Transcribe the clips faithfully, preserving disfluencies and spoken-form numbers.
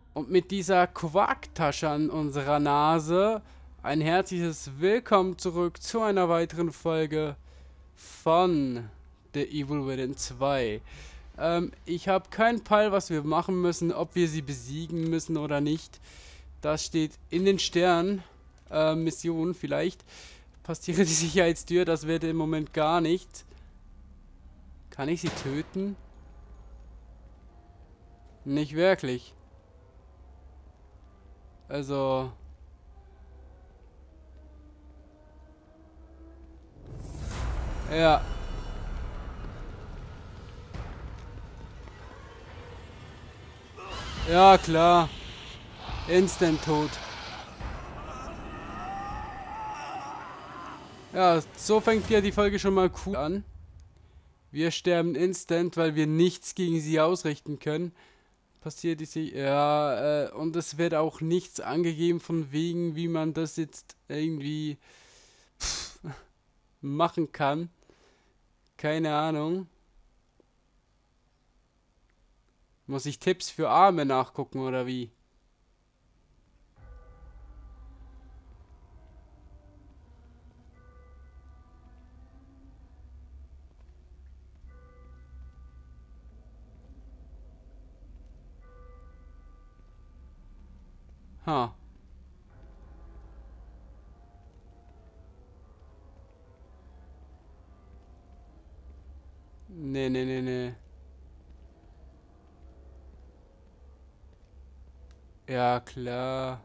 Und mit dieser Quarktasche an unserer Nase ein herzliches Willkommen zurück zu einer weiteren Folge von The Evil Within zwei. Ähm, ich habe keinen Peil, was wir machen müssen, ob wir sie besiegen müssen oder nicht. Das steht in den Sternen. Äh, Mission vielleicht. Passiere die Sicherheitstür, das wird im Moment gar nicht. Kann ich sie töten? Nicht wirklich. Also... Ja. Ja, klar. Instant tot. Ja, so fängt ja die Folge schon mal cool an. Wir sterben instant, weil wir nichts gegen sie ausrichten können. Passiert diese... Ja, äh, und es wird auch nichts angegeben von wegen, wie man das jetzt irgendwie pff, machen kann. Keine Ahnung. Muss ich Tipps für Arme nachgucken oder wie? Ha. Nee, nee, nee, nee. Ja, klar.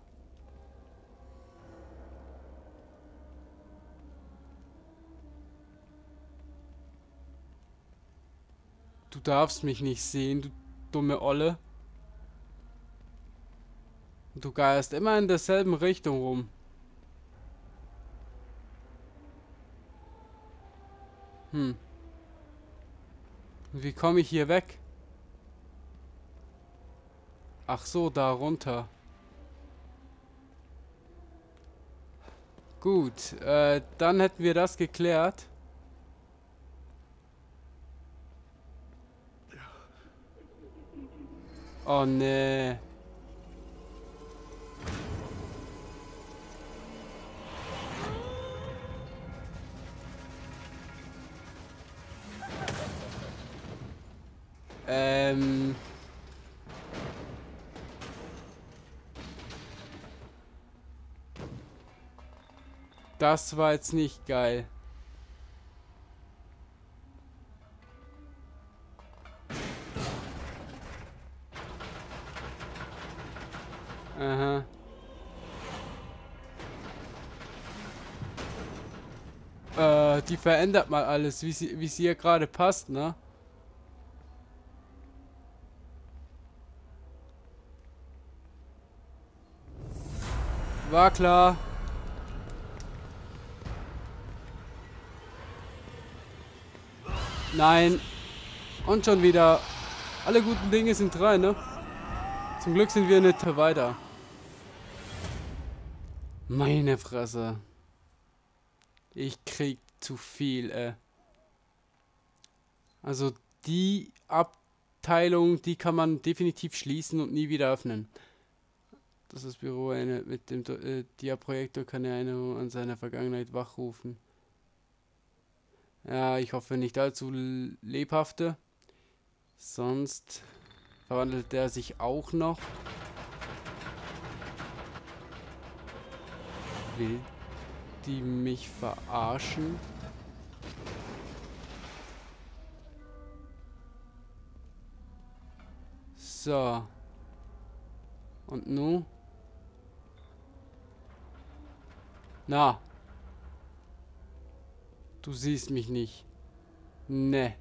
Du darfst mich nicht sehen, du dumme Olle. Du geierst immer in derselben Richtung rum. Hm. Und wie komme ich hier weg? Ach so, da runter. Gut, äh, dann hätten wir das geklärt. Oh nee. Ähm. Das war jetzt nicht geil. Aha. Äh, die verändert mal alles, wie sie, wie sie ihr gerade passt, ne? War klar. Nein. Und schon wieder. Alle guten Dinge sind drei, ne? Zum Glück sind wir nicht weiter. Meine Fresse. Ich krieg zu viel, äh. Also die Abteilung, die kann man definitiv schließen und nie wieder öffnen. Das ist das Büro eine, mit dem äh, Dia-Projektor kann er eine an seiner Vergangenheit wachrufen. Ja, ich hoffe nicht allzu lebhafte. Sonst verwandelt der sich auch noch. Will die mich verarschen? So. Und nu? Na. Du siehst mich nicht. Ne.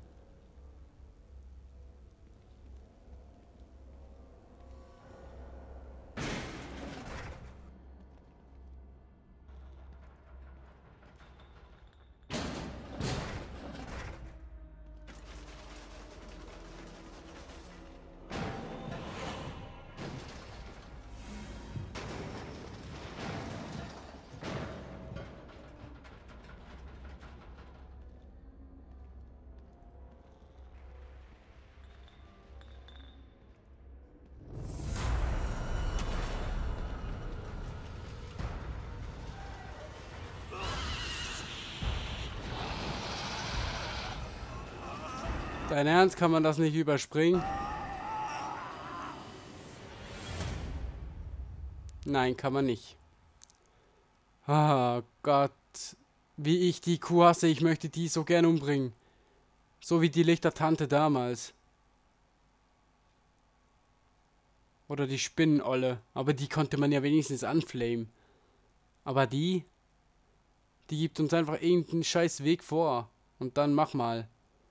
Dein Ernst, kann man das nicht überspringen? Nein, kann man nicht. Oh Gott. Wie ich die Kuh hasse, ich möchte die so gern umbringen. So wie die Lichtertante damals. Oder die Spinnenolle. Aber die konnte man ja wenigstens anflamen. Aber die... Die gibt uns einfach irgendeinen scheiß Weg vor. Und dann mach mal.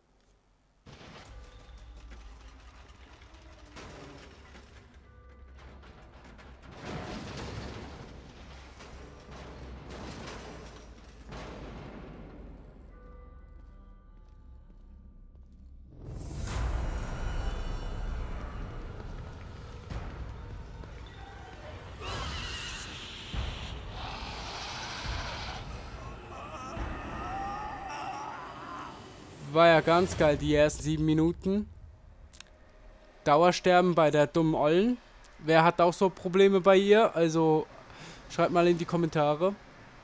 War ja ganz geil, die ersten sieben Minuten. Dauersterben bei der dummen Ollen. Wer hat auch so Probleme bei ihr? Also schreibt mal in die Kommentare.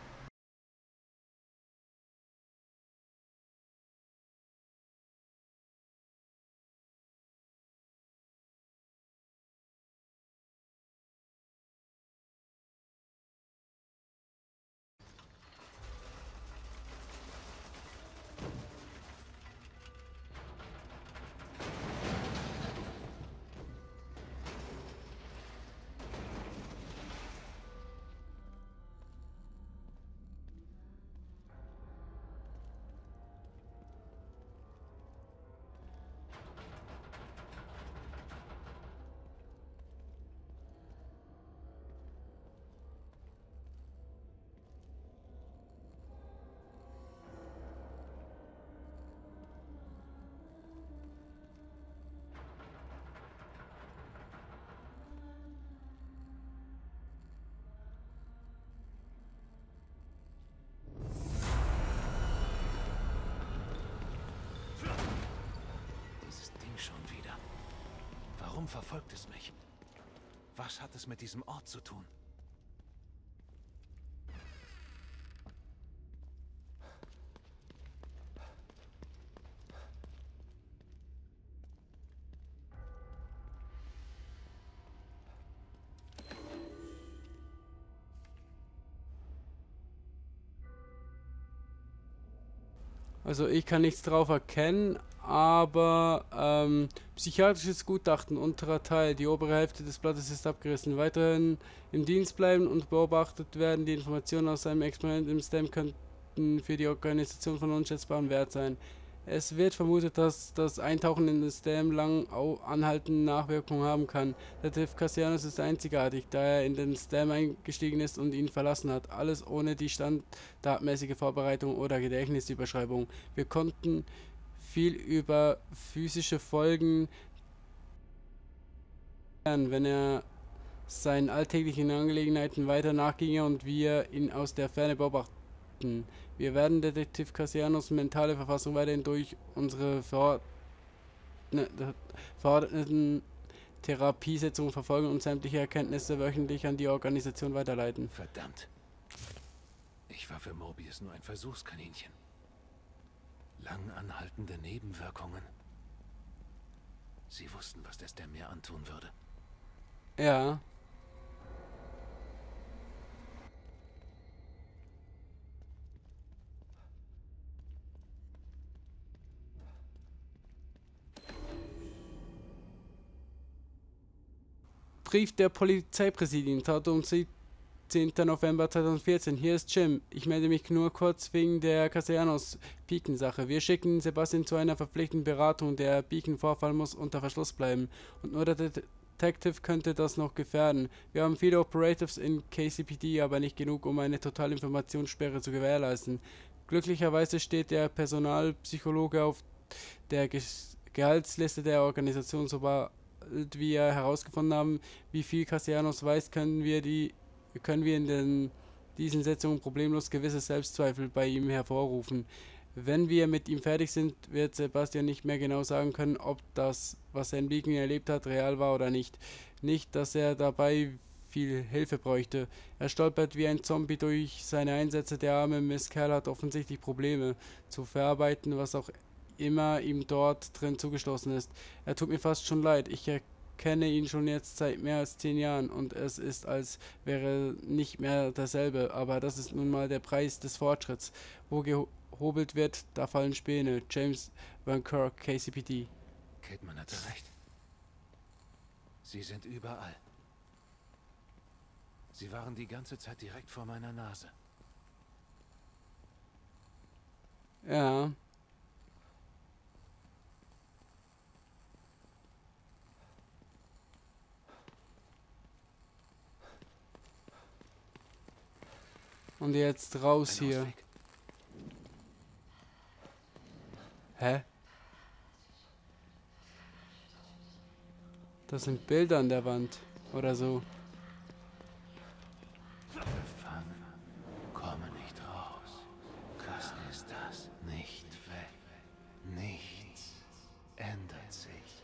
Schon wieder. Warum verfolgt es mich? Was hat es mit diesem Ort zu tun? Also ich kann nichts drauf erkennen, aber ähm, psychiatrisches Gutachten, unterer Teil, die obere Hälfte des Blattes ist abgerissen. Weiterhin im Dienst bleiben und beobachtet werden. Die Informationen aus einem Experiment im S T E M könnten für die Organisation von unschätzbarem Wert sein. Es wird vermutet, dass das Eintauchen in das S T E M lang anhaltende Nachwirkungen haben kann. Detektiv Castellanos ist einzigartig, da er in den S T E M eingestiegen ist und ihn verlassen hat. Alles ohne die standardmäßige Vorbereitung oder Gedächtnisüberschreibung. Wir konnten viel über physische Folgen lernen, wenn er seinen alltäglichen Angelegenheiten weiter nachginge und wir ihn aus der Ferne beobachten. Wir werden Detektiv Castellanos mentale Verfassung weiterhin durch unsere verordneten Therapiesetzungen verfolgen und sämtliche Erkenntnisse wöchentlich an die Organisation weiterleiten. Verdammt. Ich war für Morbius nur ein Versuchskaninchen. Lang anhaltende Nebenwirkungen. Sie wussten, was der S T E M mir antun würde. Ja. Brief der Polizeipräsidien, Datum siebzehnter November zweitausendvierzehn. Hier ist Jim. Ich melde mich nur kurz wegen der Castellanos-Beacon-Sache. Wir schicken Sebastian zu einer verpflichtenden Beratung. Der Beacon-Vorfall muss unter Verschluss bleiben. Und nur der Detective könnte das noch gefährden. Wir haben viele Operatives in K C P D, aber nicht genug, um eine Totalinformationssperre zu gewährleisten. Glücklicherweise steht der Personalpsychologe auf der Ge Gehaltsliste der Organisation, sobald wir herausgefunden haben, wie viel Castellanos weiß, können wir die können wir in den, diesen Setzungen problemlos gewisse Selbstzweifel bei ihm hervorrufen. Wenn wir mit ihm fertig sind, wird Sebastian nicht mehr genau sagen können, ob das, was er in Beacon erlebt hat, real war oder nicht. Nicht, dass er dabei viel Hilfe bräuchte. Er stolpert wie ein Zombie durch seine Einsätze. Der arme Miss Kerr hat offensichtlich Probleme zu verarbeiten, was auch immer ihm dort drin zugestoßen ist. Er tut mir fast schon leid. Ich erkenne ihn schon jetzt seit mehr als zehn Jahren und es ist, als wäre er nicht mehr derselbe. Aber das ist nun mal der Preis des Fortschritts. Wo gehobelt wird, da fallen Späne. James Van Kirk, K C P D. Kidman hatte recht. Sie sind überall. Sie waren die ganze Zeit direkt vor meiner Nase. Ja. Und jetzt raus Ein hier. Ausweg. Hä? Das sind Bilder an der Wand. Oder so. Gefangen. Komme nicht raus. Was ist das? Nicht weg. Nichts ändert sich.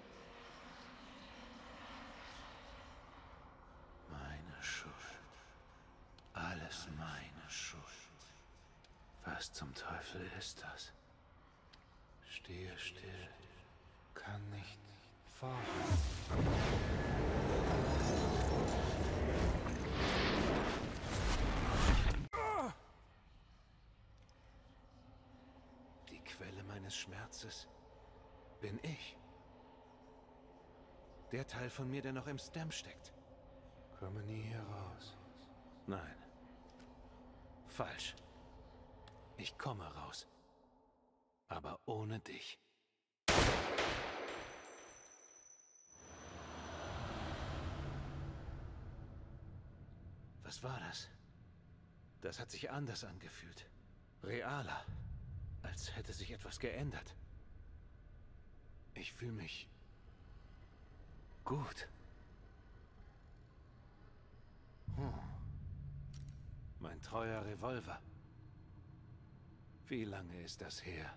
Meine Schuld. Alles meine Schuld. Was zum Teufel ist das? Stehe still. Kann nicht vorwärts. Die Quelle meines Schmerzes bin ich. Der Teil von mir, der noch im Stem steckt. Komme nie hier raus. Nein. Falsch. Ich komme raus. Aber ohne dich. Was war das? Das hat sich anders angefühlt. Realer. Als hätte sich etwas geändert. Ich fühle mich gut. Hm. Mein treuer Revolver. Wie lange ist das her?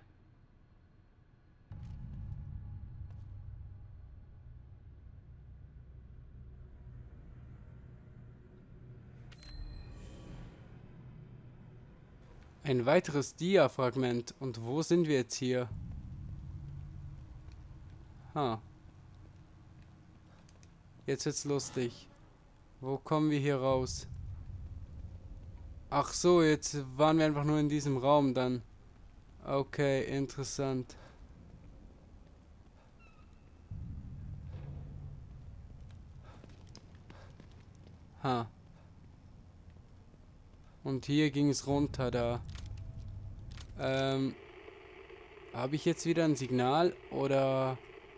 Ein weiteres Dia-Fragment. Und wo sind wir jetzt hier? Ha. Jetzt wird's lustig. Wo kommen wir hier raus? Ach so, jetzt waren wir einfach nur in diesem Raum dann. Okay, interessant. Ha. Und hier ging es runter da. Ähm. Habe ich jetzt wieder ein Signal oder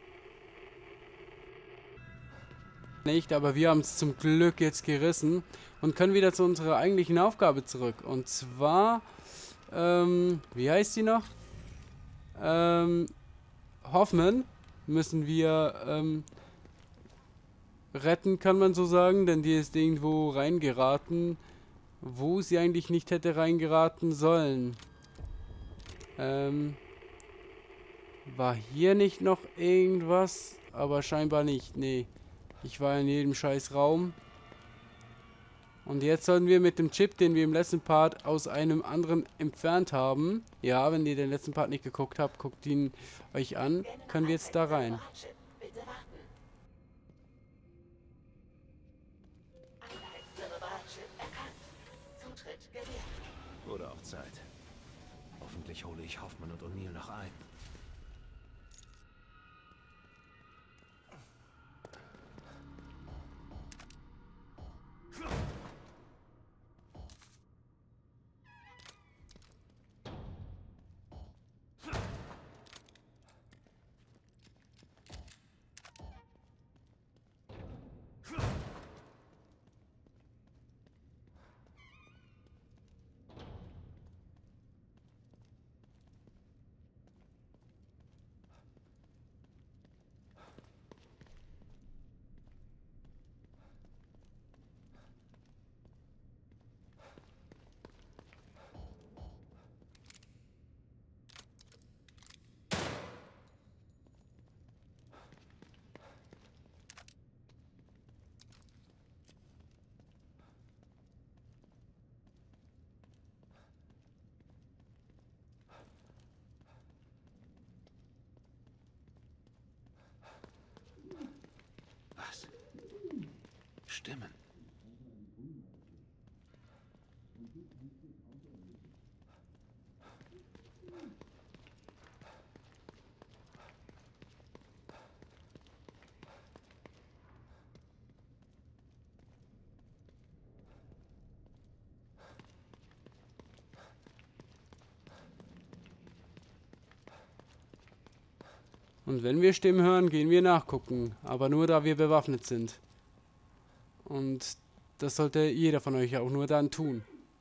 nicht? Aber wir haben es zum Glück jetzt gerissen und können wieder zu unserer eigentlichen Aufgabe zurück. Und zwar, ähm, wie heißt sie noch? Ähm, Hoffman müssen wir, ähm, retten, kann man so sagen, denn die ist irgendwo reingeraten, wo sie eigentlich nicht hätte reingeraten sollen. Ähm, war hier nicht noch irgendwas? Aber scheinbar nicht, nee. Ich war in jedem scheiß Raum. Und jetzt sollen wir mit dem Chip, den wir im letzten Part aus einem anderen entfernt haben. Ja, wenn ihr den letzten Part nicht geguckt habt, guckt ihn euch an. Können wir jetzt da rein. Wurde auch Zeit. Hoffentlich hole ich Hoffman und O'Neill noch ein. Stimmen. Und wenn wir Stimmen hören, gehen wir nachgucken. Aber nur, da wir bewaffnet sind. Und das sollte jeder von euch auch nur dann tun.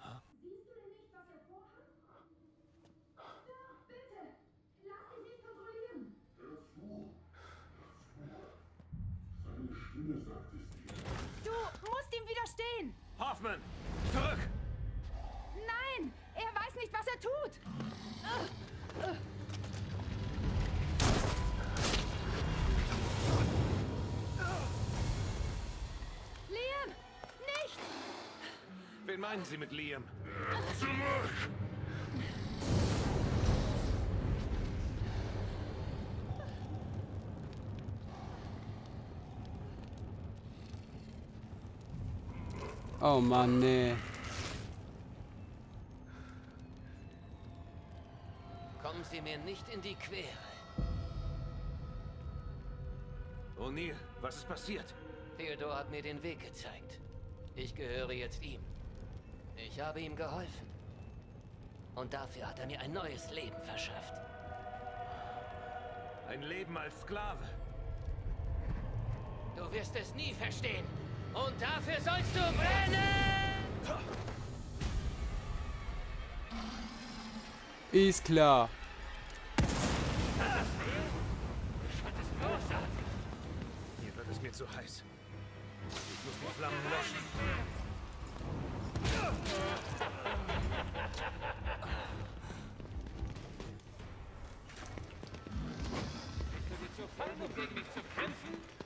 Du musst ihm widerstehen! Hoffman! Zurück! Nein! Er weiß nicht, was er tut! Liam! Nicht! Wen meinen Sie mit Liam? Zurück! Oh Mann, nee. Kommen Sie mir nicht in die Quere. O'Neill, was ist passiert? Theodor hat mir den Weg gezeigt. Ich gehöre jetzt ihm. Ich habe ihm geholfen. Und dafür hat er mir ein neues Leben verschafft. Ein Leben als Sklave. Du wirst es nie verstehen. Und dafür sollst du brennen! Ist klar. Hier wird es mir zu heiß. Ich muss die Flammen löschen. Bist du dir zu fein, um gegen mich zu kämpfen?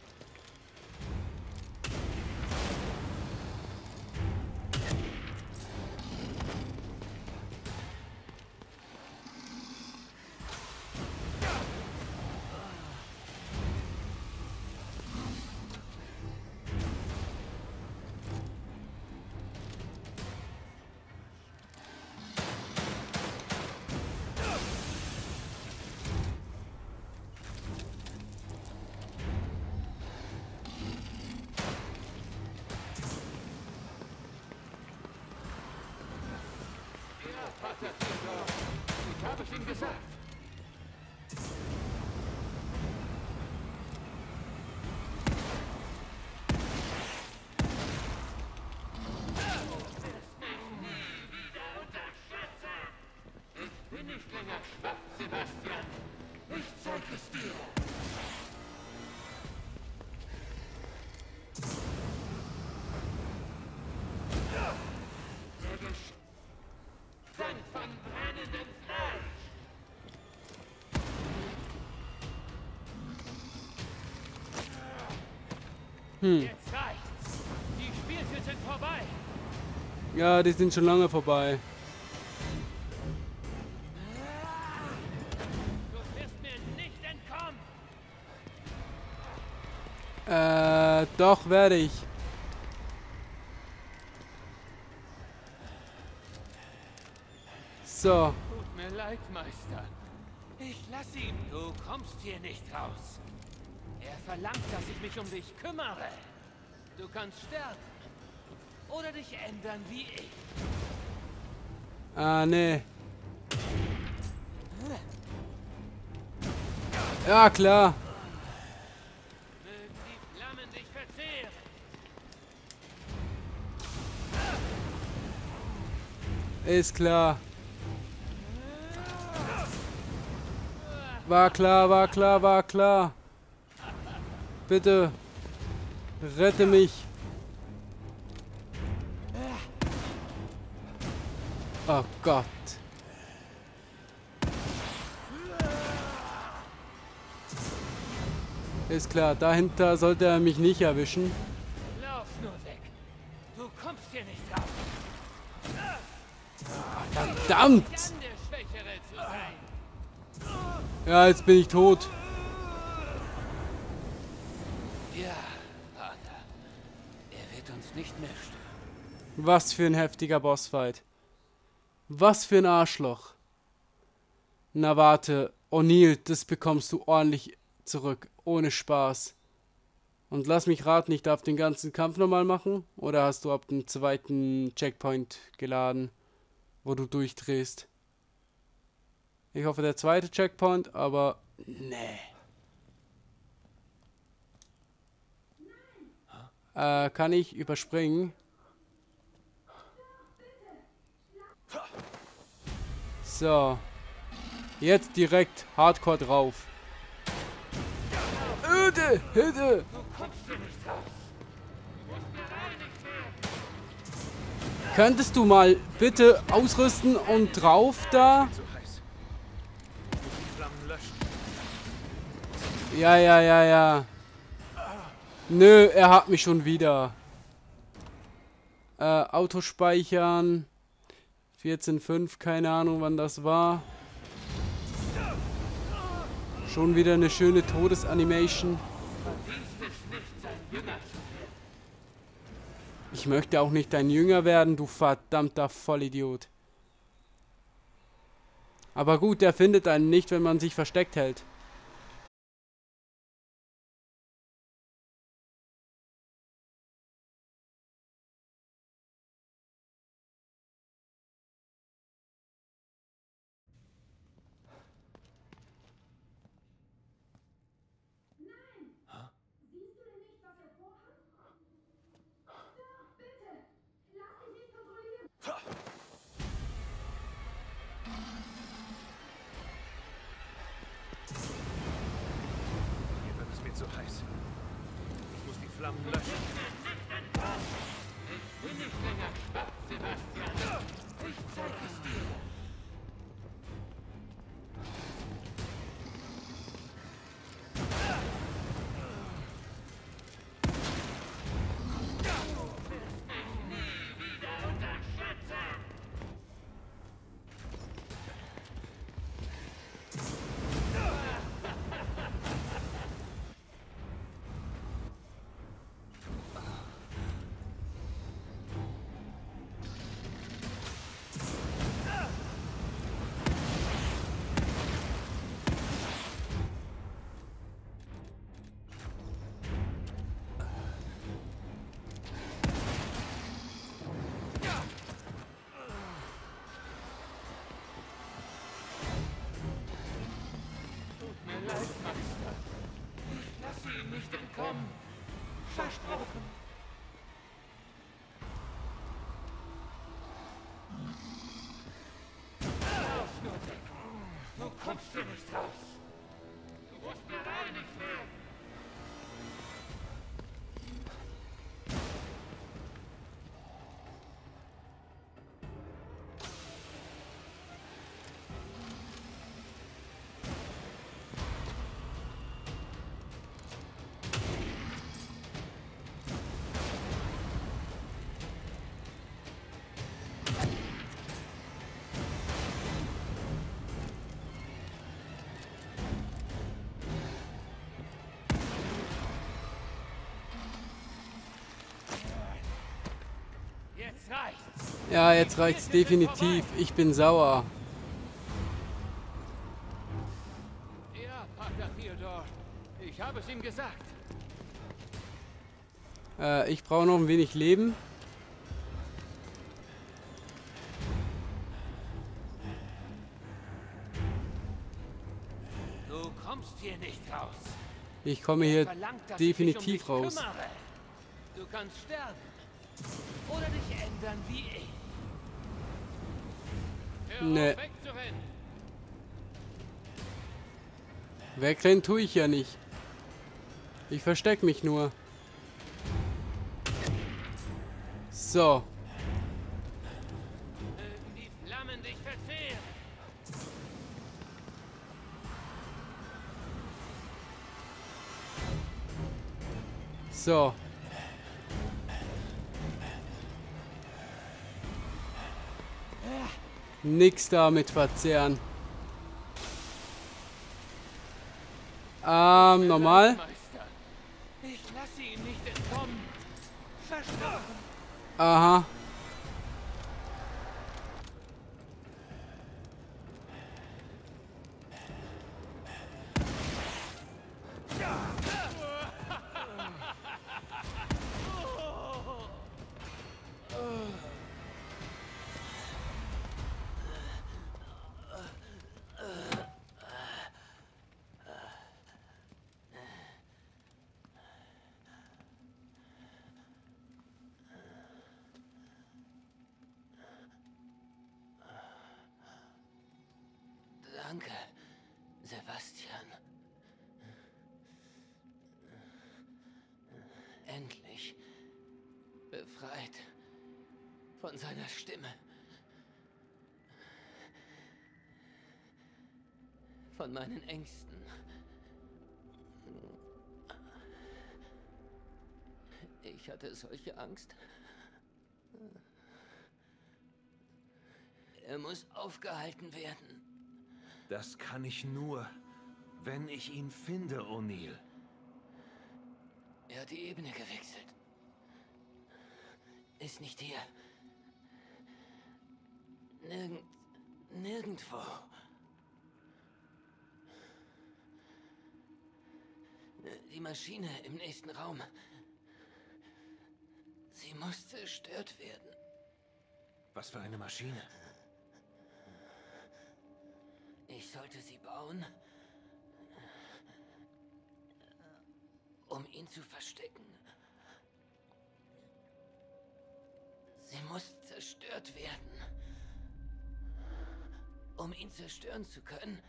Ich habe es ihm gesagt. Ich bin nicht länger schwach, Sebastian. Ich zeig es dir. Von brennendem Fleisch. Hm. Jetzt reicht's. Die Spielchen sind vorbei. Ja, die sind schon lange vorbei. Du wirst mir nicht entkommen. Äh, doch werde ich. So. Tut mir leid, Meister. Ich lass ihn. Du kommst hier nicht raus. Er verlangt, dass ich mich um dich kümmere. Du kannst sterben. Oder dich ändern wie ich. Ah, nee. Ja, klar. Mögen die Flammen dich verzehren. Ist klar. War klar, war klar, war klar. Bitte. Rette mich. Oh Gott. Ist klar, dahinter sollte er mich nicht erwischen. Lauf nur weg. Du kommst hier nicht raus. Verdammt! Kann der Schwächere zu sein. Ja, jetzt bin ich tot. Ja, Vater. Er wird wird uns nicht mehr stören. Was für ein heftiger Bossfight. Was für ein Arschloch. Na warte, O'Neill, das bekommst du ordentlich zurück. Ohne Spaß. Und lass mich raten, ich darf den ganzen Kampf nochmal machen? Oder hast du ab dem zweiten Checkpoint geladen, wo du durchdrehst? Ich hoffe, der zweite Checkpoint, aber nee. Äh, kann ich überspringen? So. Jetzt direkt Hardcore drauf. Öde, Öde. Könntest du mal bitte ausrüsten und drauf da? Zu heiß. Die Flammen löschen. Ja, ja, ja, ja. Nö, er hat mich schon wieder. Äh, Auto speichern. vierzehn Punkt fünf, keine Ahnung wann das war. Schon wieder eine schöne Todesanimation. Ich möchte auch nicht dein Jünger werden, du verdammter Vollidiot. Aber gut, der findet einen nicht, wenn man sich versteckt hält. Hier wird es mir zu heiß. Ich muss die Flammen löschen. Ich bin nicht länger schwach, Sebastian. Ich zeig es dir. Nicht entkommen. Versprochen. Du kommst hier nicht raus. Du musst mir reinigt werden. Jetzt reicht's. Ja, jetzt reicht's definitiv. Ich bin sauer. Ja, Pater Theodor. Ich habe es ihm gesagt. Äh, ich brauche noch ein wenig Leben. Du kommst hier nicht raus. Ich komme Er hier verlangt, dass definitiv ich mich um dich raus. kümmere. Du kannst sterben. Oder dich ändern wie ich. Hör Nee. auf, wegzurennen. Wegrennen tue ich ja nicht. Ich verstecke mich nur. So. Mögen die Flammen dich verzehren. So. Nix damit verzehren. Ähm, normal. Meister, ich lasse ihm nicht entkommen. zerstören. Aha. Danke, Sebastian. Endlich befreit von seiner Stimme. Von meinen Ängsten. Ich hatte solche Angst. Er muss aufgehalten werden. Das kann ich nur, wenn ich ihn finde, O'Neill. Er hat die Ebene gewechselt. Ist nicht hier. Nirgend... nirgendwo. Die Maschine im nächsten Raum. Sie muss zerstört werden. Was für eine Maschine? Ich sollte sie bauen, um ihn zu verstecken. Sie muss zerstört werden, um ihn zerstören zu können.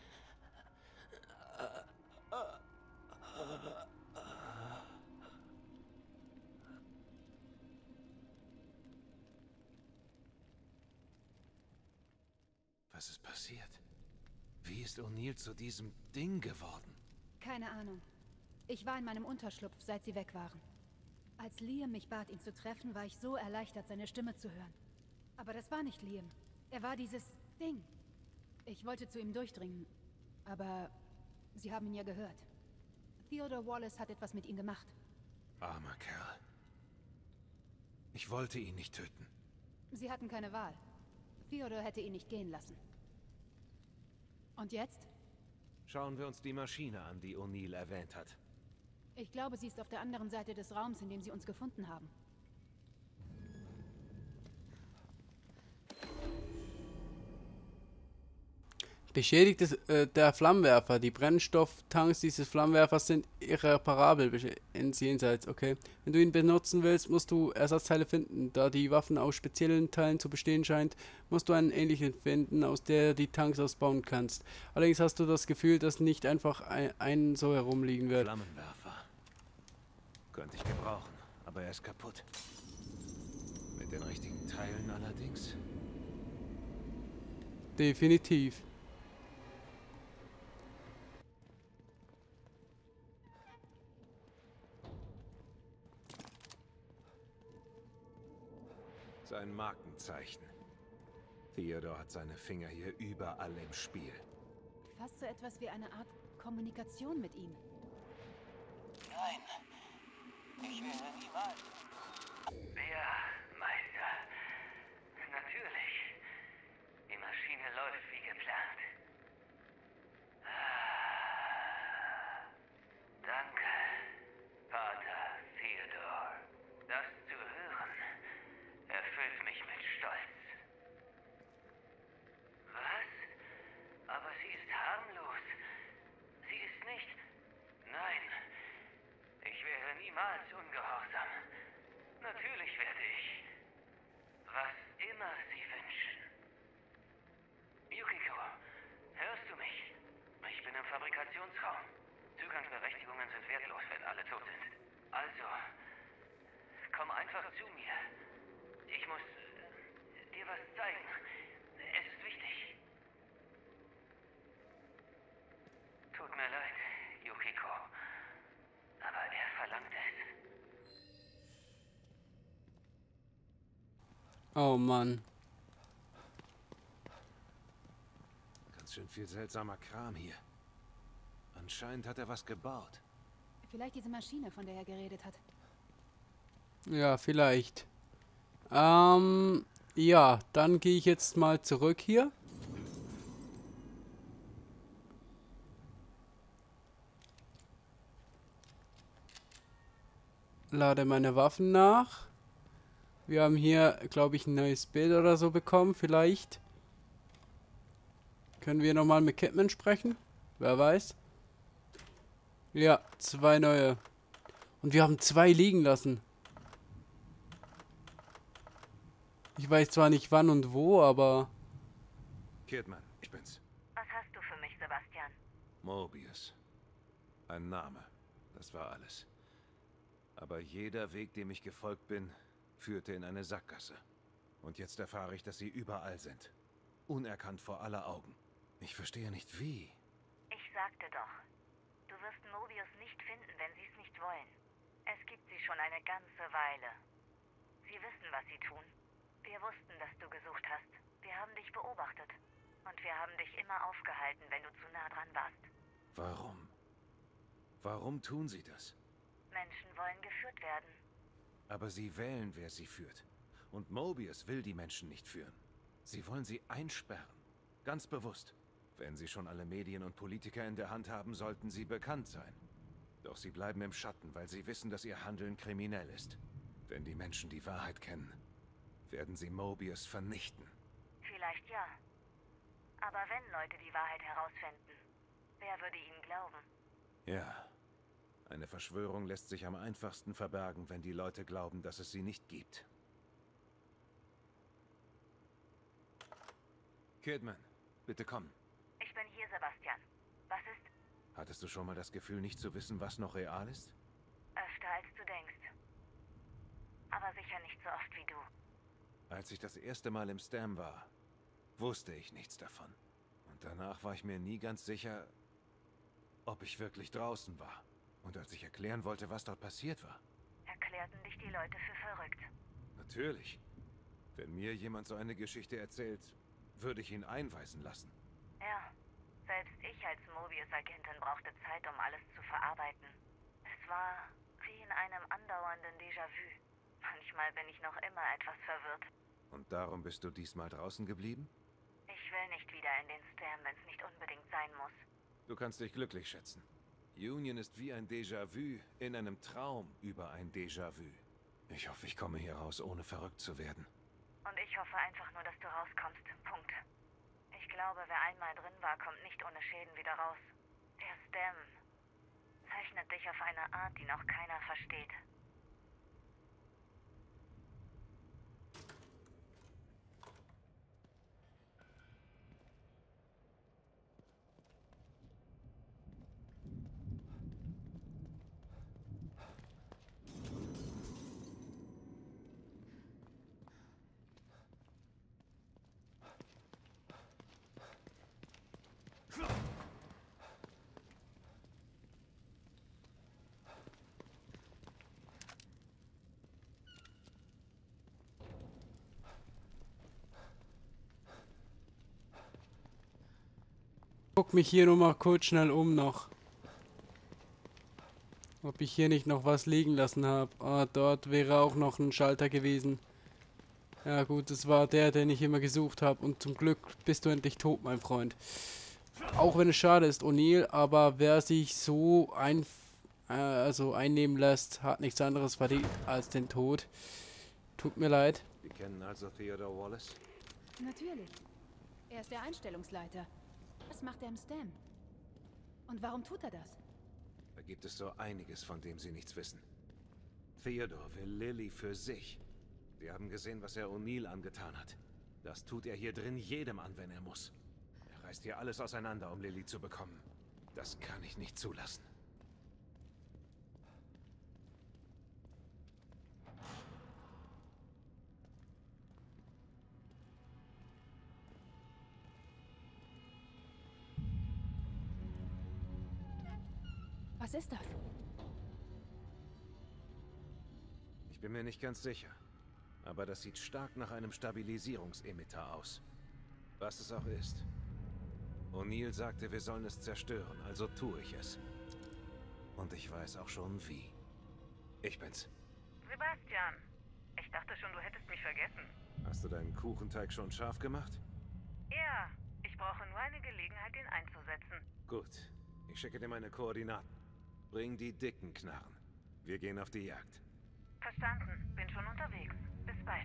Was ist passiert? Wie ist O'Neill zu diesem Ding geworden? Keine Ahnung. Ich war in meinem Unterschlupf, seit sie weg waren. Als Liam mich bat, ihn zu treffen, war ich so erleichtert, seine Stimme zu hören. Aber das war nicht Liam. Er war dieses Ding. Ich wollte zu ihm durchdringen. Aber sie haben ihn ja gehört. Theodore Wallace hat etwas mit ihm gemacht. Armer Kerl. Ich wollte ihn nicht töten. Sie hatten keine Wahl. Theodore hätte ihn nicht gehen lassen. Und jetzt? Schauen wir uns die Maschine an, die O'Neill erwähnt hat. Ich glaube, sie ist auf der anderen Seite des Raums, in dem sie uns gefunden haben. Beschädigt ist, äh, der Flammenwerfer. Die Brennstofftanks dieses Flammenwerfers sind irreparabel ins Jenseits. Okay. Wenn du ihn benutzen willst, musst du Ersatzteile finden. Da die Waffen aus speziellen Teilen zu bestehen scheint, musst du einen ähnlichen finden, aus der die Tanks ausbauen kannst. Allerdings hast du das Gefühl, dass nicht einfach ein, ein so herumliegen wird. Flammenwerfer. Könnte ich gebrauchen, aber er ist kaputt. Mit den richtigen Teilen allerdings. Definitiv. Sein Markenzeichen. Theodore hat seine Finger hier überall im Spiel. Fast so etwas wie eine Art Kommunikation mit ihm. Nein, ich wäre niemals. Ja, Meister. Natürlich. Die Maschine läuft wie geplant. Ah, danke, Pater Theodore. Das zu hören erfüllt mich mit Stolz. Was? Aber sie ist harmlos. Sie ist nicht... Nein. Ich wäre niemals ungehorsam. Natürlich werde ich. Was immer Sie wünschen. Yukiko, hörst du mich? Ich bin im Fabrikationsraum. Zugangsberechtigungen sind wertlos, wenn alle tot sind. Also, komm einfach zu mir. Ich muss äh, dir was zeigen. Es ist wichtig. Tut mir leid, Yukiko. Aber er verlangt es. Oh Mann. Ganz schön viel seltsamer Kram hier. Anscheinend hat er was gebaut. Vielleicht diese Maschine, von der er geredet hat. Ja, vielleicht. Ähm, ja, dann gehe ich jetzt mal zurück hier. Lade meine Waffen nach. Wir haben hier, glaube ich, ein neues Bild oder so bekommen. Vielleicht können wir nochmal mit Kidman sprechen. Wer weiß. Ja, zwei neue. Und wir haben zwei liegen lassen. Ich weiß zwar nicht wann und wo, aber... Kidman, ich bin's. Was hast du für mich, Sebastian? Mobius. Ein Name. Das war alles. Aber jeder Weg, dem ich gefolgt bin, führte in eine Sackgasse. Und jetzt erfahre ich, dass sie überall sind. Unerkannt vor aller Augen. Ich verstehe nicht wie. Ich sagte doch, du wirst Mobius nicht finden, wenn sie es nicht wollen. Es gibt sie schon eine ganze Weile. Sie wissen, was sie tun. Wir wussten, dass du gesucht hast. Wir haben dich beobachtet. Und wir haben dich immer aufgehalten, wenn du zu nah dran warst. Warum? Warum tun sie das? Menschen wollen geführt werden. Aber sie wählen, wer sie führt. Und Mobius will die Menschen nicht führen. Sie wollen sie einsperren. Ganz bewusst. Wenn sie schon alle Medien und Politiker in der Hand haben, sollten sie bekannt sein. Doch sie bleiben im Schatten, weil sie wissen, dass ihr Handeln kriminell ist. Wenn die Menschen die Wahrheit kennen, werden sie Mobius vernichten. Vielleicht ja. Aber wenn Leute die Wahrheit herausfinden, wer würde ihnen glauben? Ja. Eine Verschwörung lässt sich am einfachsten verbergen, wenn die Leute glauben, dass es sie nicht gibt. Kidman, bitte komm. Ich bin hier, Sebastian. Was ist? Hattest du schon mal das Gefühl, nicht zu wissen, was noch real ist? Öfter als du denkst. Aber sicher nicht so oft wie du. Als ich das erste Mal im Stam war, wusste ich nichts davon. Und danach war ich mir nie ganz sicher, ob ich wirklich draußen war. Und als ich erklären wollte, was dort passiert war. Erklärten dich die Leute für verrückt. Natürlich. Wenn mir jemand so eine Geschichte erzählt, würde ich ihn einweisen lassen. Ja, selbst ich als Mobius-Agentin brauchte Zeit, um alles zu verarbeiten. Es war wie in einem andauernden Déjà-vu. Manchmal bin ich noch immer etwas verwirrt. Und darum bist du diesmal draußen geblieben? Ich will nicht wieder in den Stam, wenn es nicht unbedingt sein muss. Du kannst dich glücklich schätzen. Union ist wie ein Déjà-vu in einem Traum über ein Déjà-vu. Ich hoffe, ich komme hier raus, ohne verrückt zu werden. Und ich hoffe einfach nur, dass du rauskommst. Punkt. Ich glaube, wer einmal drin war, kommt nicht ohne Schäden wieder raus. Der Stam zeichnet dich auf eine Art, die noch keiner versteht. Guck mich hier nur mal kurz schnell um noch. Ob ich hier nicht noch was liegen lassen habe. Ah, dort wäre auch noch ein Schalter gewesen. Ja gut, das war der, den ich immer gesucht habe. Und zum Glück bist du endlich tot, mein Freund. Auch wenn es schade ist, O'Neill, aber wer sich so ein, äh, also einnehmen lässt, hat nichts anderes verdient als den Tod. Tut mir leid. Wir kennen also Theodore Wallace? Natürlich. Er ist der Einstellungsleiter. Was macht er im Stam? Und warum tut er das? Da gibt es so einiges, von dem sie nichts wissen. Theodore will Lily für sich. Sie haben gesehen, was er O'Neill angetan hat. Das tut er hier drin jedem an, wenn er muss. Er reißt hier alles auseinander, um Lily zu bekommen. Das kann ich nicht zulassen. Was ist das? Ich bin mir nicht ganz sicher. Aber das sieht stark nach einem Stabilisierungsemitter aus. Was es auch ist. O'Neill sagte, wir sollen es zerstören, also tue ich es. Und ich weiß auch schon wie. Ich bin's. Sebastian, ich dachte schon, du hättest mich vergessen. Hast du deinen Kuchenteig schon scharf gemacht? Ja, ich brauche nur eine Gelegenheit, ihn einzusetzen. Gut, ich schicke dir meine Koordinaten. Bring die dicken Knarren. Wir gehen auf die Jagd. Verstanden, bin schon unterwegs. Bis bald.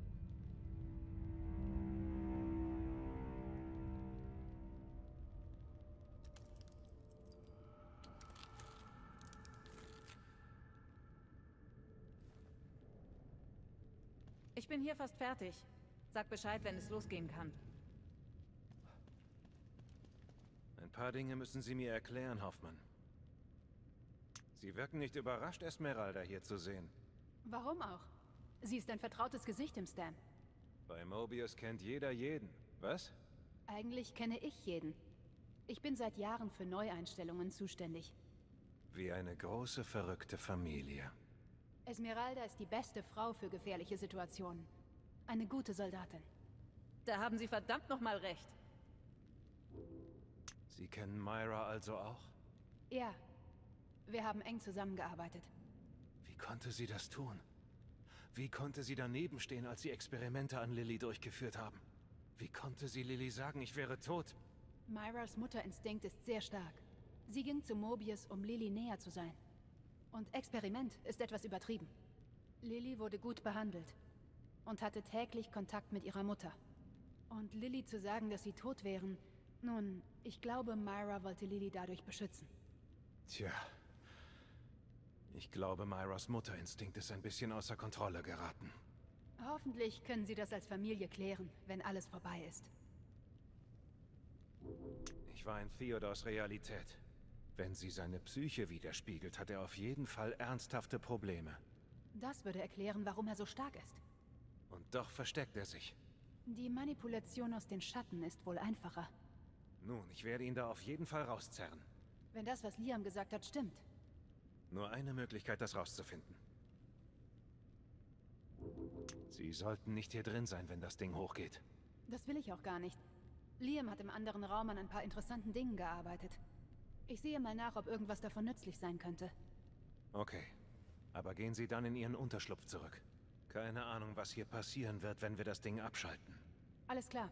Ich bin hier fast fertig. Sag Bescheid, wenn es losgehen kann. Ein paar Dinge müssen Sie mir erklären, Hoffmann. Sie wirken nicht überrascht, Esmeralda hier zu sehen. Warum auch? Sie ist ein vertrautes Gesicht im Stam. Bei Mobius kennt jeder jeden. Was? Eigentlich kenne ich jeden. Ich bin seit Jahren für Neueinstellungen zuständig. Wie eine große, verrückte Familie. Esmeralda ist die beste Frau für gefährliche Situationen. Eine gute Soldatin. Da haben Sie verdammt nochmal recht. Sie kennen Myra also auch? Ja. Wir haben eng zusammengearbeitet. Wie konnte sie das tun? Wie konnte sie daneben stehen, als sie Experimente an Lily durchgeführt haben? Wie konnte sie Lily sagen, ich wäre tot? Myras Mutterinstinkt ist sehr stark. Sie ging zu Mobius, um Lily näher zu sein. Und Experiment ist etwas übertrieben. Lily wurde gut behandelt und hatte täglich Kontakt mit ihrer Mutter. Und Lily zu sagen, dass sie tot wären, nun, ich glaube, Myra wollte Lily dadurch beschützen. Tja. Ich glaube, Myras Mutterinstinkt ist ein bisschen außer Kontrolle geraten. Hoffentlich können sie das als Familie klären, wenn alles vorbei ist. Ich war in Theodors Realität. Wenn sie seine Psyche widerspiegelt, hat er auf jeden Fall ernsthafte Probleme. Das würde erklären, warum er so stark ist. Und doch versteckt er sich. Die Manipulation aus den Schatten ist wohl einfacher. Nun, ich werde ihn da auf jeden Fall rauszerren. Wenn das, was Liam gesagt hat, stimmt. Nur eine Möglichkeit, das rauszufinden. Sie sollten nicht hier drin sein, wenn das Ding hochgeht. Das will ich auch gar nicht. Liam hat im anderen Raum an ein paar interessanten Dingen gearbeitet. Ich sehe mal nach, ob irgendwas davon nützlich sein könnte. Okay. Aber gehen Sie dann in Ihren Unterschlupf zurück. Keine Ahnung, was hier passieren wird, wenn wir das Ding abschalten. Alles klar.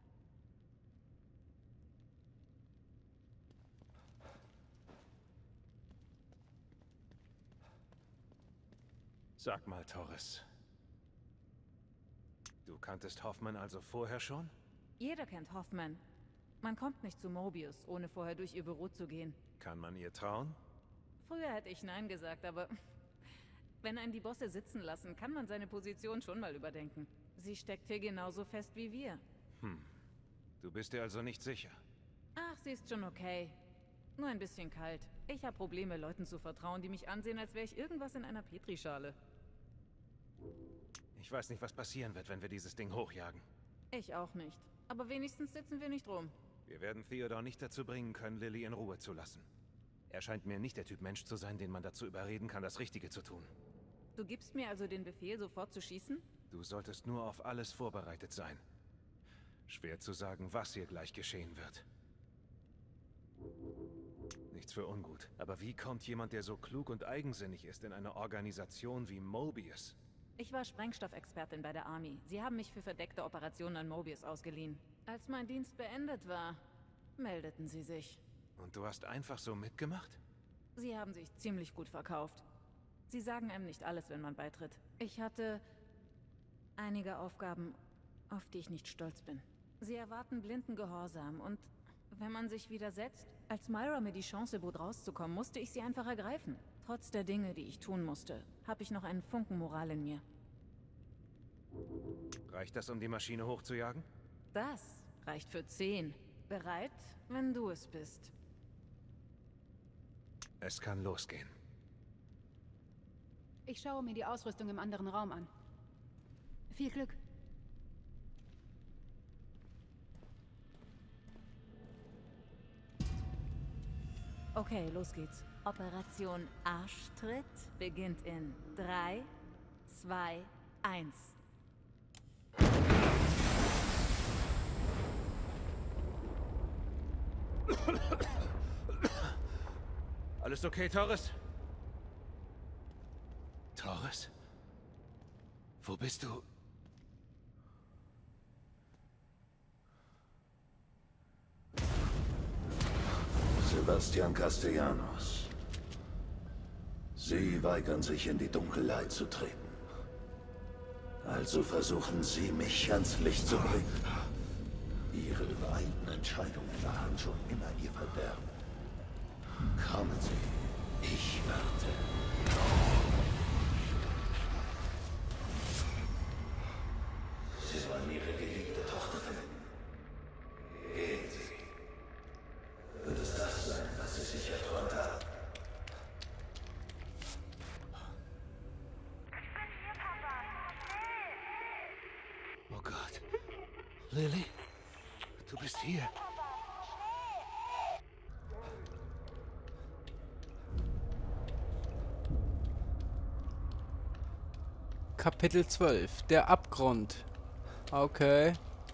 Sag mal, Torres. Du kanntest Hoffmann also vorher schon? Jeder kennt Hoffmann. Man kommt nicht zu Mobius, ohne vorher durch ihr Büro zu gehen. Kann man ihr trauen? Früher hätte ich Nein gesagt, aber wenn einen die Bosse sitzen lassen, kann man seine Position schon mal überdenken. Sie steckt hier genauso fest wie wir. Hm. Du bist dir also nicht sicher? Ach, sie ist schon okay. Nur ein bisschen kalt. Ich habe Probleme, Leuten zu vertrauen, die mich ansehen, als wäre ich irgendwas in einer Petrischale. Ich weiß nicht, was passieren wird, wenn wir dieses Ding hochjagen. Ich auch nicht. Aber wenigstens sitzen wir nicht rum. Wir werden Theodor nicht dazu bringen können, Lily in Ruhe zu lassen. Er scheint mir nicht der Typ Mensch zu sein, den man dazu überreden kann, das Richtige zu tun. Du gibst mir also den Befehl, sofort zu schießen? Du solltest nur auf alles vorbereitet sein. Schwer zu sagen, was hier gleich geschehen wird. Nichts für ungut. Aber wie kommt jemand, der so klug und eigensinnig ist, in eine Organisation wie Mobius? Ich war Sprengstoffexpertin bei der Army. Sie haben mich für verdeckte Operationen an Mobius ausgeliehen. Als mein Dienst beendet war, meldeten sie sich. Und du hast einfach so mitgemacht? Sie haben sich ziemlich gut verkauft. Sie sagen einem nicht alles, wenn man beitritt. Ich hatte einige Aufgaben, auf die ich nicht stolz bin. Sie erwarten blinden Gehorsam und wenn man sich widersetzt, als Myra mir die Chance bot, rauszukommen, musste ich sie einfach ergreifen. Trotz der Dinge, die ich tun musste, habe ich noch einen Funken Moral in mir. Reicht das, um die Maschine hochzujagen? Das reicht für zehn. Bereit, wenn du es bist. Es kann losgehen. Ich schaue mir die Ausrüstung im anderen Raum an. Viel Glück. Okay, los geht's. Operation Arschtritt beginnt in drei, zwei, eins. Alles okay, Torres? Torres? Wo bist du? Sebastian Castellanos. Sie weigern sich, in die Dunkelheit zu treten. Also versuchen Sie, mich ans Licht zu bringen. Ihre übereinten Entscheidungen waren schon immer Ihr Verderben. Kommen Sie. Ich warte. Sie wollen Ihre geliebte Tochter finden. Gehen Sie. Wird es das sein, was Sie sich erträumt haben? Oh Gott. Lily? Du bist hier. Kapitel zwölf. Der Abgrund. Okay.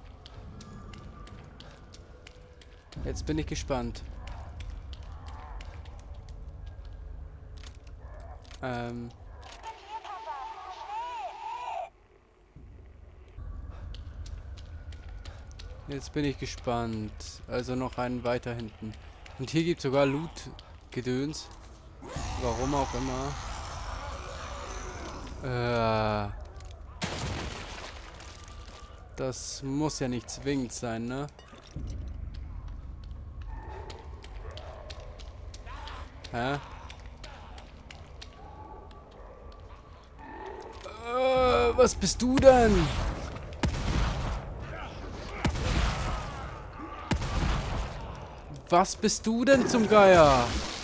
Jetzt bin ich gespannt. Ähm. Jetzt bin ich gespannt. Also noch einen weiter hinten. Und hier gibt es sogar Loot-Gedöns. Warum auch immer. Äh. Das muss ja nicht zwingend sein, ne? Hä? Äh, was bist du denn? Was bist du denn zum Geier?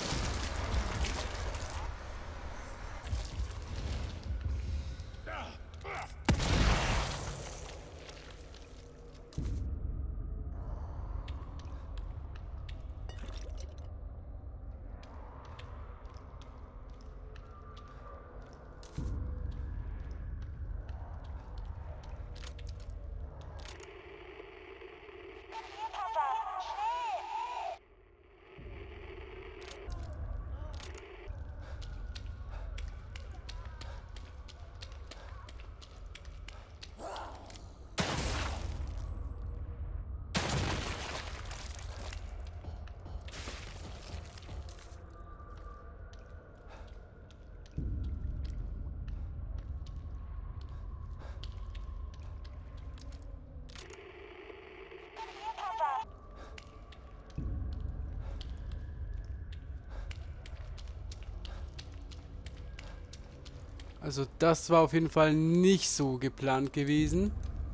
Also das war auf jeden Fall nicht so geplant gewesen.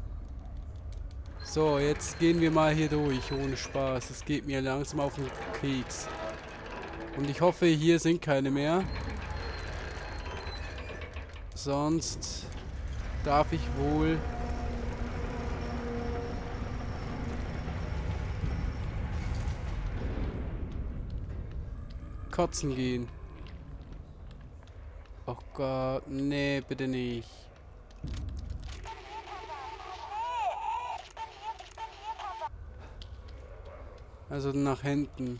So, jetzt gehen wir mal hier durch, ohne Spaß. Es geht mir langsam auf den Keks. Und ich hoffe, hier sind keine mehr. Sonst darf ich wohl... kotzen gehen. Oh Gott, nee, bitte nicht. Also nach hinten.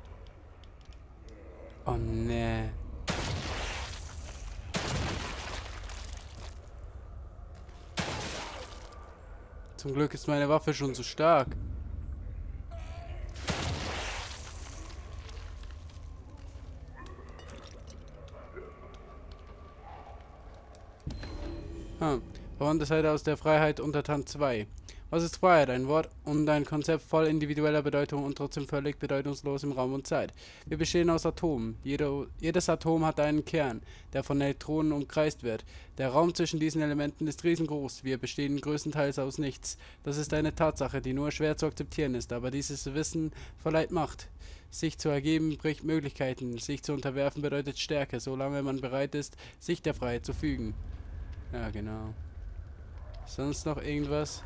Oh nee. Zum Glück ist meine Waffe schon so stark. Ah, von der Seite aus der Freiheit untertan zwei. Was ist Freiheit? Ein Wort und ein Konzept voll individueller Bedeutung und trotzdem völlig bedeutungslos im Raum und Zeit. Wir bestehen aus Atomen. Jede, jedes Atom hat einen Kern, der von Elektronen umkreist wird. Der Raum zwischen diesen Elementen ist riesengroß. Wir bestehen größtenteils aus nichts. Das ist eine Tatsache, die nur schwer zu akzeptieren ist, aber dieses Wissen verleiht Macht. Sich zu ergeben bricht Möglichkeiten. Sich zu unterwerfen bedeutet Stärke, solange man bereit ist, sich der Freiheit zu fügen. Ja, genau. Sonst noch irgendwas?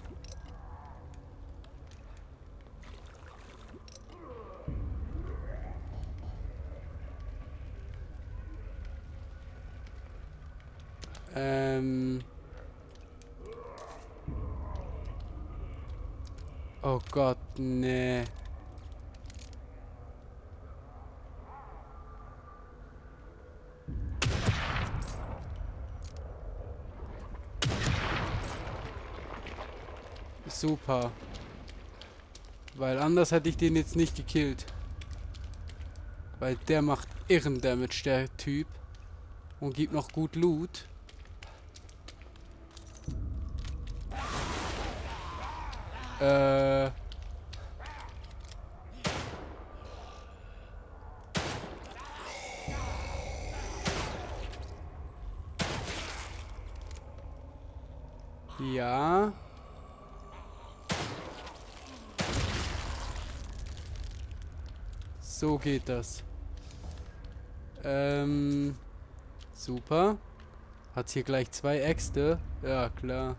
Ähm. Oh Gott, nee. Super. Weil anders hätte ich den jetzt nicht gekillt. Weil der macht irren Damage, der Typ. Und gibt noch gut Loot. Äh... Ja. So geht das. Ähm, super. Hat hier gleich zwei Äxte? Ja, klar.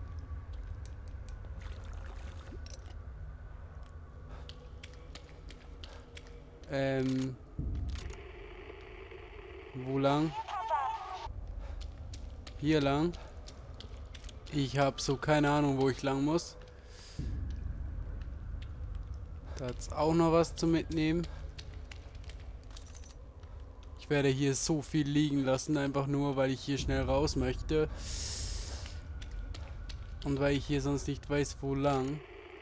Ähm. Wo lang? Hier lang. Ich habe so keine Ahnung, wo ich lang muss. Da hat's auch noch was zu mitnehmen. Ich werde hier so viel liegen lassen, einfach nur, weil ich hier schnell raus möchte. Und weil ich hier sonst nicht weiß, wo lang.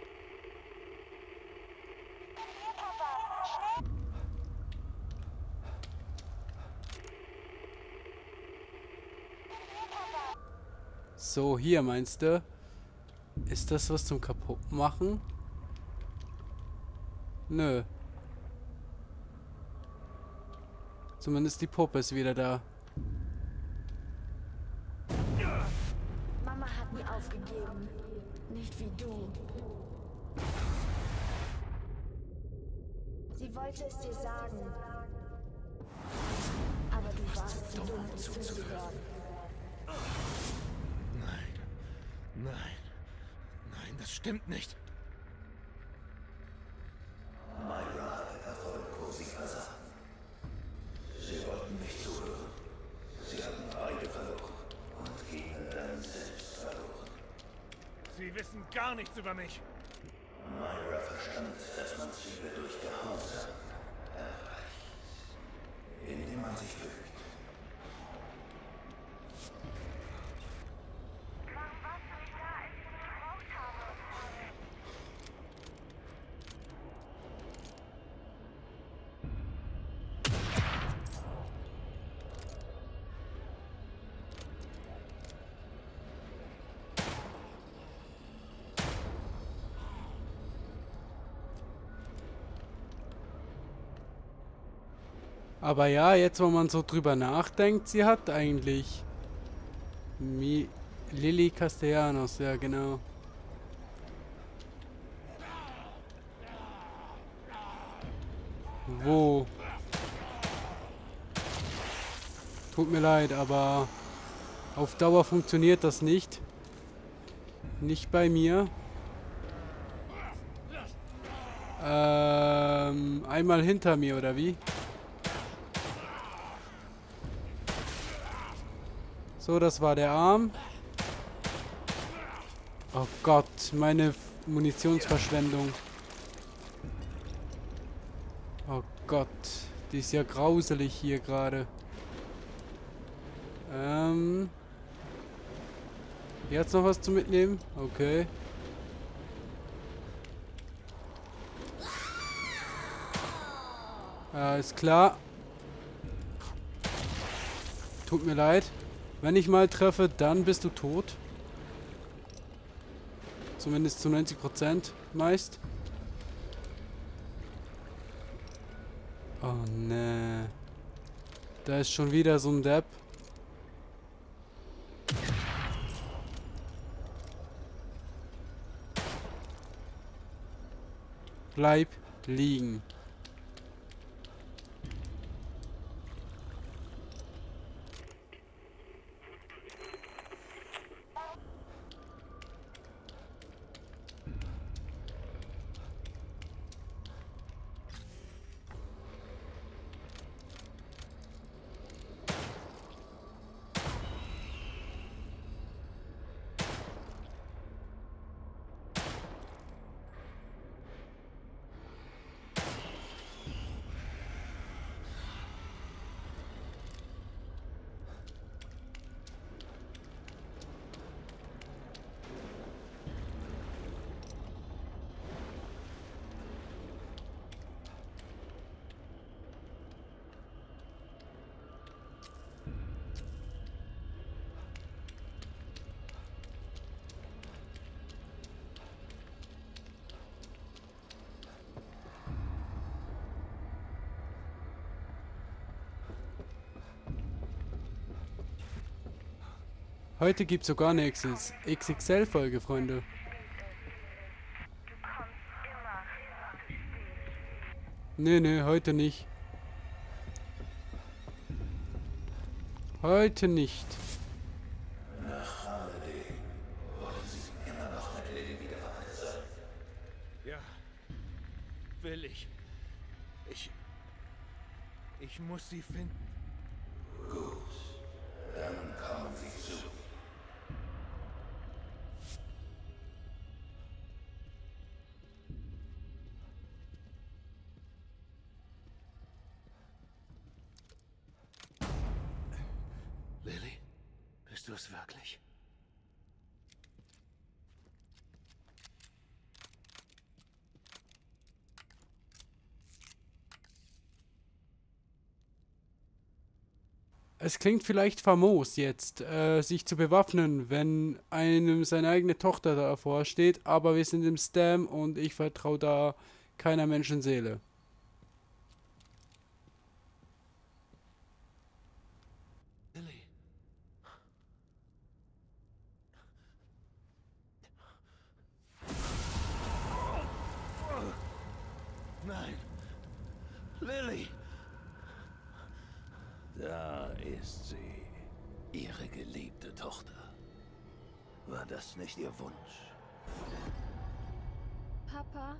So, hier meinst du? Ist das was zum Kaputtmachen? Nö. Zumindest die Puppe ist wieder da. Mama hat nie aufgegeben. Nicht wie du. Sie wollte es dir sagen. Aber du warst zu dumm, um zuzuhören. Nein. Nein. Nein, das stimmt nicht. Myra hatte Erfolg, wo sie versah. Sie wollten nicht zuhören. Sie haben beide verloren. Und gegen dann selbst verloren. Sie wissen gar nichts über mich. Myra verstand, dass man Ziele durch Gehorsam erreicht. Indem man sich fügt. Warum warst du nicht da, als ich dich gebraucht habe? Aber ja, jetzt wo man so drüber nachdenkt, sie hat eigentlich Mi Lily Castellanos, ja genau. Wo? Tut mir leid, aber auf Dauer funktioniert das nicht. Nicht bei mir. Ähm, einmal hinter mir, oder wie? So, das war der Arm. Oh Gott, meine F- Munitionsverschwendung. Oh Gott, die ist ja grauselig hier gerade. Ähm. Jetzt noch was zu mitnehmen? Okay. Alles klar. Tut mir leid. Wenn ich mal treffe, dann bist du tot. Zumindest zu neunzig Prozent meist. Oh ne. Da ist schon wieder so ein Depp. Bleib liegen. Heute gibt es sogar eine X X L-Folge, Freunde. Nee, nee, heute nicht. Heute nicht. Nach Holiday wollen Sie immer noch mit Lily wieder vereint sein. Ja, will ich. Ich... Ich muss sie finden. Gut, dann kommen Sie zu. Lily, bist du es wirklich? Es klingt vielleicht famos jetzt, äh, sich zu bewaffnen, wenn einem seine eigene Tochter davor steht, aber wir sind im Stam und ich vertraue da keiner Menschenseele. Lily. Nein. Lily. Da ist sie. Ihre geliebte Tochter. War das nicht Ihr Wunsch? Papa?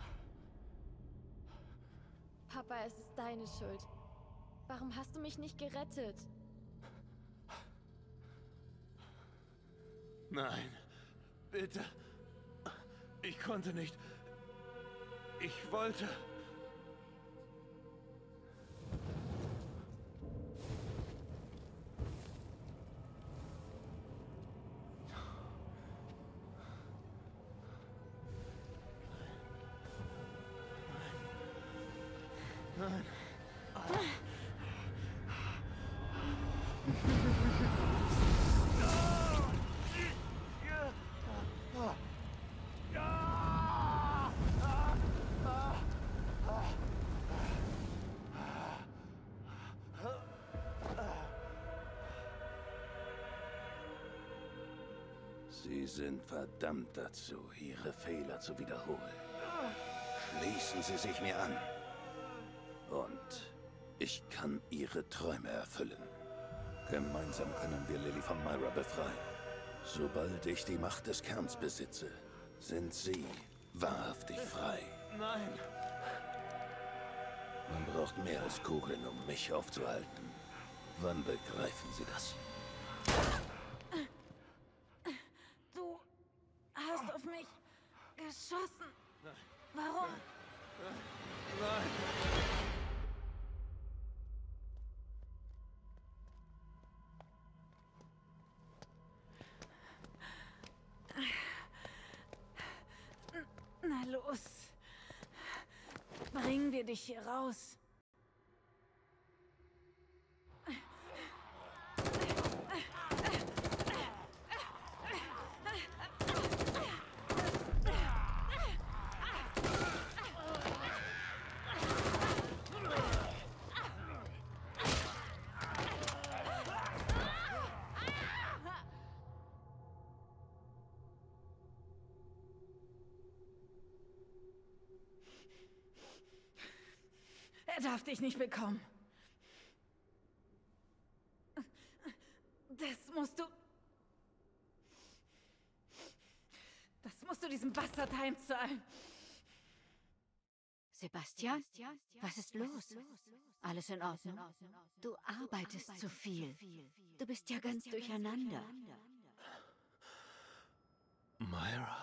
Papa, es ist deine Schuld. Warum hast du mich nicht gerettet? Nein. Bitte. Ich konnte nicht. Ich wollte. Nein. Sie sind verdammt dazu, Ihre Fehler zu wiederholen. Schließen Sie sich mir an. Und ich kann Ihre Träume erfüllen. Gemeinsam können wir Lily von Myra befreien. Sobald ich die Macht des Kerns besitze, sind Sie wahrhaftig frei. Nein. Man braucht mehr als Kugeln, um mich aufzuhalten. Wann begreifen Sie das? Du hast auf mich geschossen. Warum? Nein. Na los. Bringen wir dich hier raus. Er darf dich nicht bekommen. Das musst du... Das musst du diesem Bastard heimzahlen. Sebastian? Was ist los? Alles in Ordnung? Du arbeitest zu viel. Du bist ja ganz durcheinander. Myra?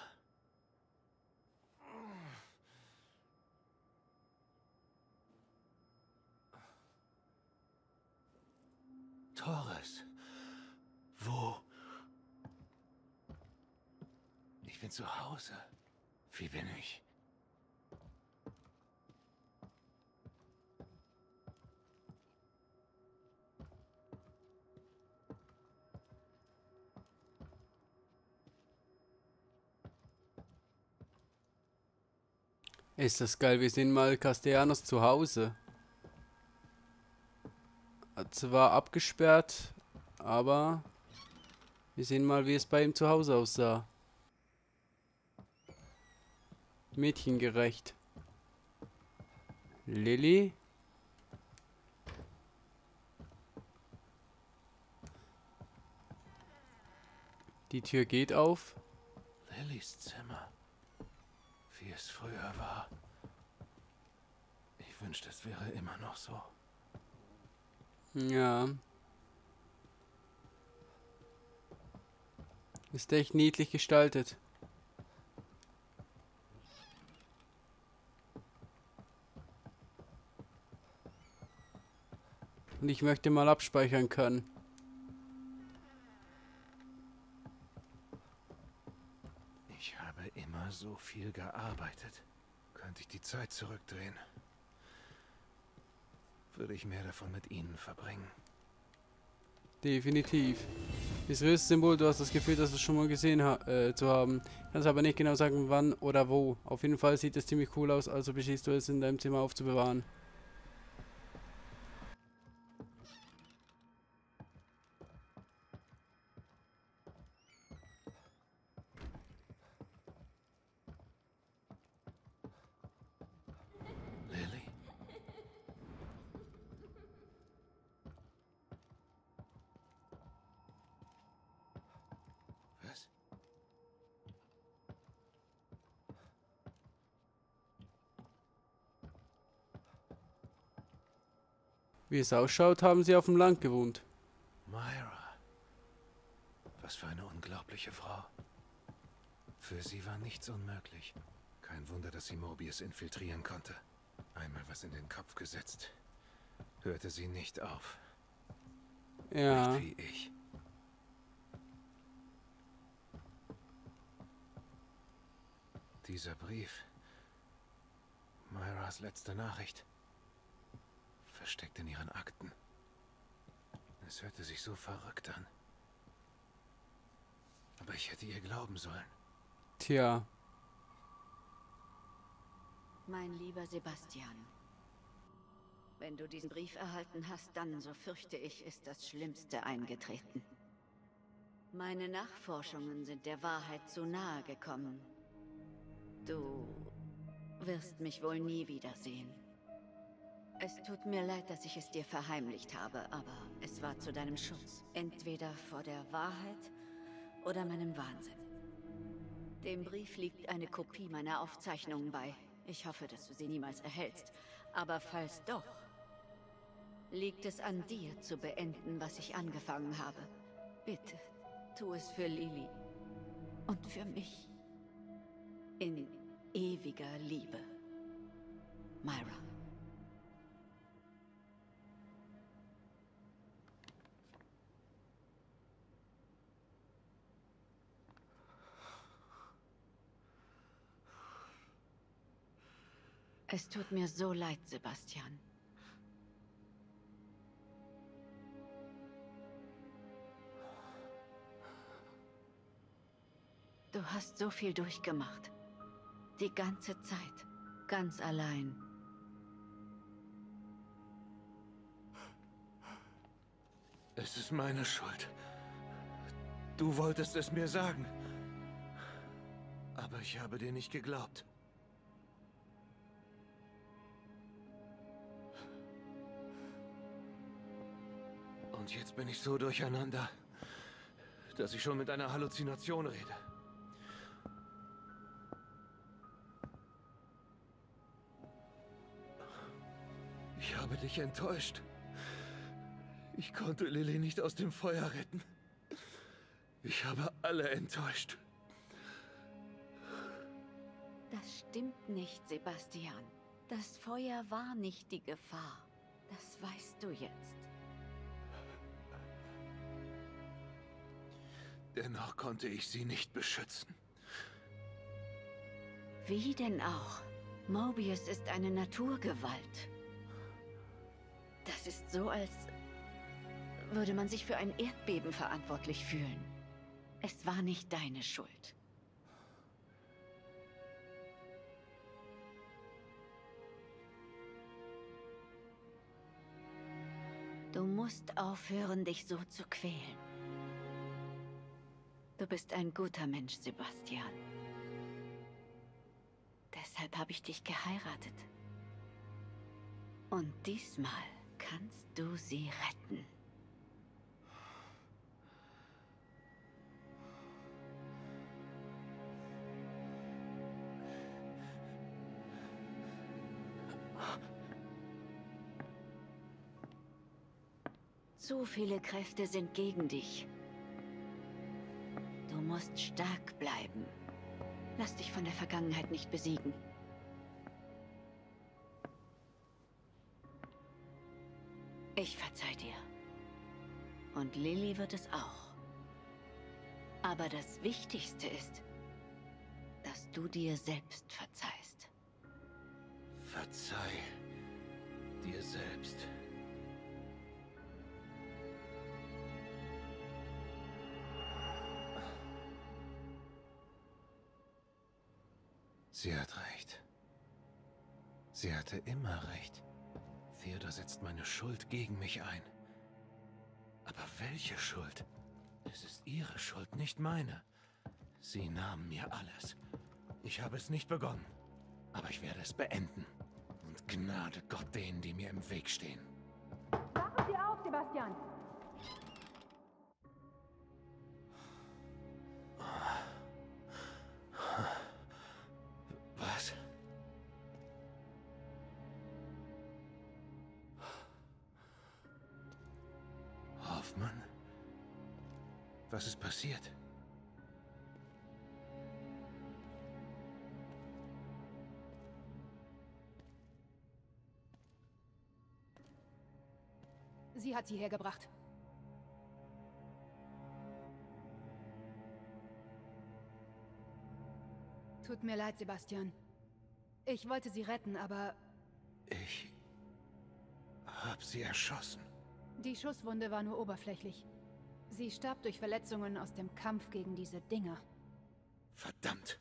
Torres. Wo? Ich bin zu Hause. Wie bin ich? Ist das geil, wir sind mal Castellanos zu Hause. Zwar abgesperrt, aber Wir sehen mal, wie es bei ihm zu Hause aussah. Mädchengerecht. Lilly? Die Tür geht auf. Lillys Zimmer. Wie es früher war. Ich wünschte, es wäre immer noch so. Ja. Ist echt niedlich gestaltet. Und ich möchte mal abspeichern können. Ich habe immer so viel gearbeitet. Könnte ich die Zeit zurückdrehen, würde ich mehr davon mit Ihnen verbringen. Definitiv. Das Röstsymbol, du hast das Gefühl, dass du es schon mal gesehen ha äh, zu haben. Kannst aber nicht genau sagen, wann oder wo. Auf jeden Fall sieht es ziemlich cool aus, also beschließt du es in deinem Zimmer aufzubewahren. Lilly? Was? Wie es ausschaut, haben sie auf dem Land gewohnt. Myra. Was für eine unglaubliche Frau. Für sie war nichts unmöglich. Kein Wunder, dass sie Mobius infiltrieren konnte. Einmal was in den Kopf gesetzt, hörte sie nicht auf. Ja. Nicht wie ich. Dieser Brief. Myras letzte Nachricht. Versteckt in ihren Akten. Es hörte sich so verrückt an. Aber ich hätte ihr glauben sollen. Tja. Mein lieber Sebastian, wenn du diesen Brief erhalten hast, dann, so fürchte ich, ist das Schlimmste eingetreten. Meine Nachforschungen sind der Wahrheit zu nahe gekommen. Du wirst mich wohl nie wiedersehen. Es tut mir leid, dass ich es dir verheimlicht habe, aber es war zu deinem Schutz. Entweder vor der Wahrheit oder meinem Wahnsinn. Dem Brief liegt eine Kopie meiner Aufzeichnungen bei. Ich hoffe, dass du sie niemals erhältst. Aber falls doch, liegt es an dir zu beenden, was ich angefangen habe. Bitte, tu es für Lilly und für mich. In ewiger Liebe. Myra. Es tut mir so leid, Sebastian. Du hast so viel durchgemacht. Die ganze Zeit. Ganz allein. Es ist meine Schuld. Du wolltest es mir sagen. Aber ich habe dir nicht geglaubt. Und jetzt bin ich so durcheinander, dass ich schon mit einer Halluzination rede. Ich habe dich enttäuscht. Ich konnte Lilly nicht aus dem Feuer retten. Ich habe alle enttäuscht. Das stimmt nicht, Sebastian. Das Feuer war nicht die Gefahr. Das weißt du jetzt. Dennoch konnte ich sie nicht beschützen. Wie denn auch? Mobius ist eine Naturgewalt. Das ist so, als würde man sich für ein Erdbeben verantwortlich fühlen. Es war nicht deine Schuld. Du musst aufhören, dich so zu quälen. Du bist ein guter Mensch, Sebastian. Deshalb habe ich dich geheiratet. Und diesmal kannst du sie retten. Zu viele Kräfte sind gegen dich. Du musst stark bleiben. Lass dich von der Vergangenheit nicht besiegen. Ich verzeih dir. Und Lily wird es auch. Aber das Wichtigste ist, dass du dir selbst verzeihst. Verzeih dir selbst. Sie hat recht. Sie hatte immer recht. Theodor setzt meine Schuld gegen mich ein. Aber welche Schuld? Es ist ihre Schuld, nicht meine. Sie nahmen mir alles. Ich habe es nicht begonnen. Aber ich werde es beenden. Und Gnade Gott denen, die mir im Weg stehen. Wachen Sie auf, Sebastian! Was? Hoffmann? Was ist passiert? Sie hat sie hergebracht. Tut mir leid, Sebastian. Ich wollte sie retten, aber... Ich... hab sie erschossen. Die Schusswunde war nur oberflächlich. Sie starb durch Verletzungen aus dem Kampf gegen diese Dinger. Verdammt!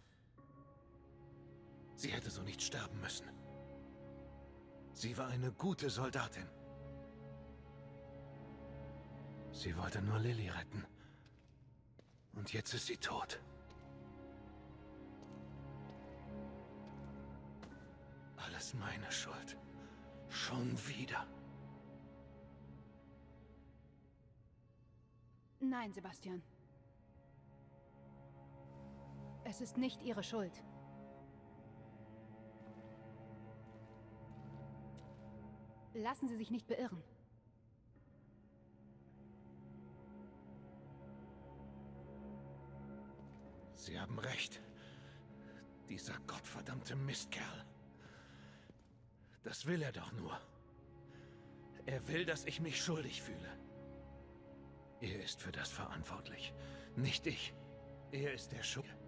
Sie hätte so nicht sterben müssen. Sie war eine gute Soldatin. Sie wollte nur Lily retten. Und jetzt ist sie tot. Alles meine Schuld. Schon wieder. Nein, Sebastian. Es ist nicht Ihre Schuld. Lassen Sie sich nicht beirren. Sie haben recht. Dieser gottverdammte Mistkerl. Das will er doch nur. Er will, dass ich mich schuldig fühle. Er ist für das verantwortlich. Nicht ich. Er ist der Schuldige.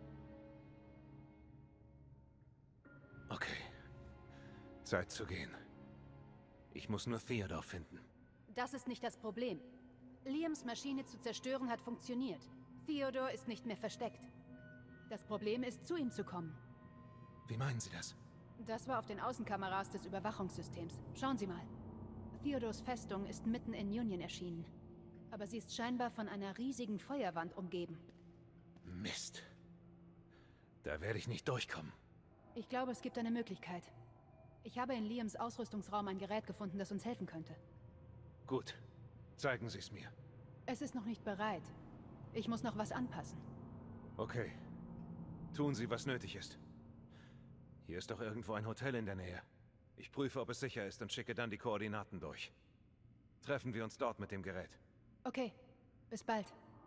Okay. Zeit zu gehen. Ich muss nur Theodor finden. Das ist nicht das Problem. Liams Maschine zu zerstören hat funktioniert. Theodor ist nicht mehr versteckt. Das Problem ist, zu ihm zu kommen. Wie meinen Sie das? Das war auf den Außenkameras des Überwachungssystems. Schauen Sie mal. Theodors Festung ist mitten in Union erschienen. Aber sie ist scheinbar von einer riesigen Feuerwand umgeben. Mist. Da werde ich nicht durchkommen. Ich glaube, es gibt eine Möglichkeit. Ich habe in Liams Ausrüstungsraum ein Gerät gefunden, das uns helfen könnte. Gut. Zeigen Sie es mir. Es ist noch nicht bereit. Ich muss noch was anpassen. Okay. Tun Sie, was nötig ist. Hier ist doch irgendwo ein Hotel in der Nähe. Ich prüfe, ob es sicher ist und schicke dann die Koordinaten durch. Treffen wir uns dort mit dem Gerät. Okay. Bis bald.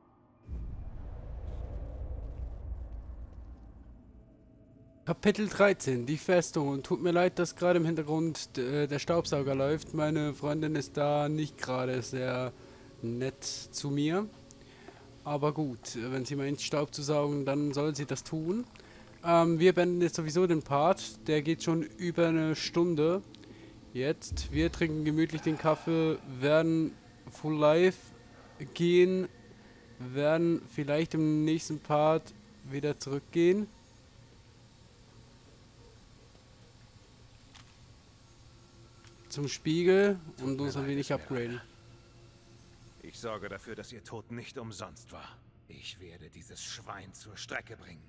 Kapitel dreizehn, die Festung. Und tut mir leid, dass gerade im Hintergrund äh, der Staubsauger läuft. Meine Freundin ist da nicht gerade sehr nett zu mir. Aber gut, wenn sie meint, Staub zu saugen, dann soll sie das tun. Ähm, wir beenden jetzt sowieso den Part. Der geht schon über eine Stunde. Jetzt, wir trinken gemütlich den Kaffee, werden full live gehen, werden vielleicht im nächsten Part wieder zurückgehen. Zum Spiegel und uns ein wenig upgraden. Ich sorge dafür, dass Ihr Tod nicht umsonst war. Ich werde dieses Schwein zur Strecke bringen.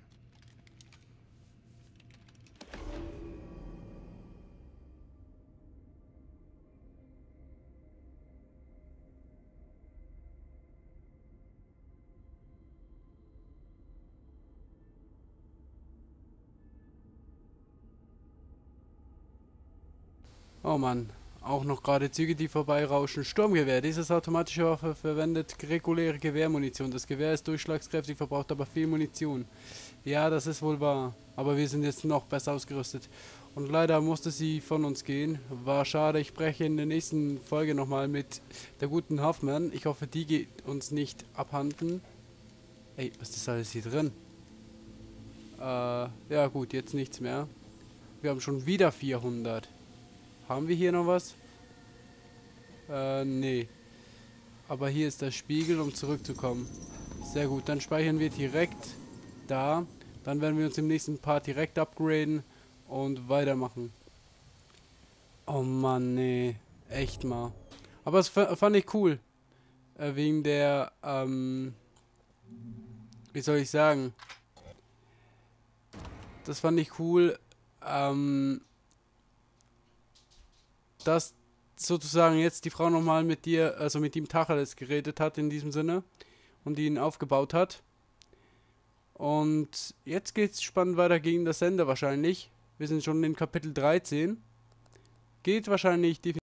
Oh Mann, auch noch gerade Züge, die vorbeirauschen. Sturmgewehr. Dieses automatische Waffe verwendet reguläre Gewehrmunition. Das Gewehr ist durchschlagskräftig, verbraucht aber viel Munition. Ja, das ist wohl wahr. Aber wir sind jetzt noch besser ausgerüstet. Und leider musste sie von uns gehen. War schade, ich spreche in der nächsten Folge nochmal mit der guten Hoffmann. Ich hoffe, die geht uns nicht abhanden. Ey, was ist alles hier drin? Äh, ja gut, jetzt nichts mehr. Wir haben schon wieder vierhundert. Haben wir hier noch was? Äh, nee. Aber hier ist der Spiegel, um zurückzukommen. Sehr gut, dann speichern wir direkt da. Dann werden wir uns im nächsten Part direkt upgraden und weitermachen. Oh Mann, nee. Echt mal. Aber das fand ich cool. Äh, wegen der, ähm... wie soll ich sagen? Das fand ich cool, ähm... dass sozusagen jetzt die Frau nochmal mit dir, also mit ihm Tacheles geredet hat in diesem Sinne und ihn aufgebaut hat. Und jetzt geht's spannend weiter gegen das Ende wahrscheinlich. Wir sind schon in Kapitel dreizehn. Geht wahrscheinlich definitiv